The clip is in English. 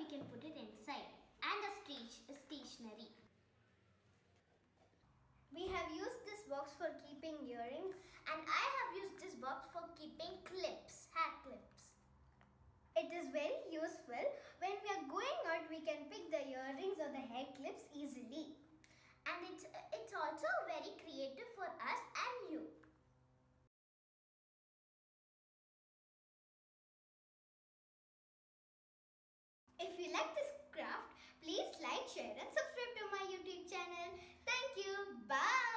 we can put it inside. And a stationery. We have used this box for keeping earrings. And I have used this box for keeping clips, hair clips. It is very useful. When we are going out, we can pick the earrings or the hair clips easily. And it's also very creative for us and you. If you like this craft, please like, share and subscribe to my YouTube channel. Thank you. Bye.